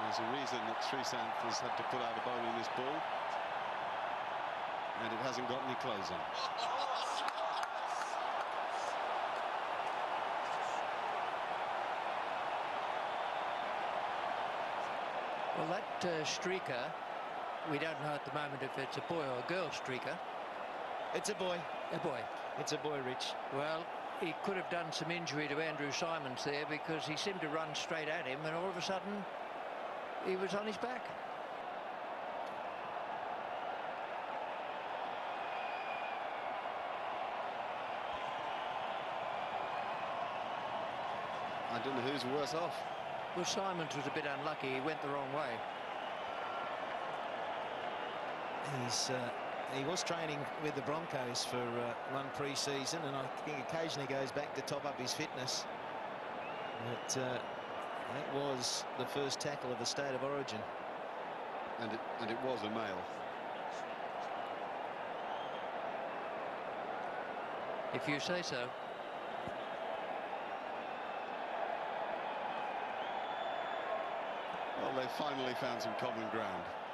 There's a reason that Srisanth has had to put out a bowling this ball, and it hasn't got any close on. Well, that streaker, we don't know at the moment if it's a boy or a girl streaker. It's a boy. A boy. It's a boy, Rich. Well, he could have done some injury to Andrew Symonds there, because he seemed to run straight at him and all of a sudden he was on his back. I don't know who's worse off. Well, Symonds was a bit unlucky. He went the wrong way. He was training with the Broncos for one pre-season, and I think occasionally goes back to top up his fitness. But that was the first tackle of the State of Origin. And it was a male. If you say so. Well, they've finally found some common ground.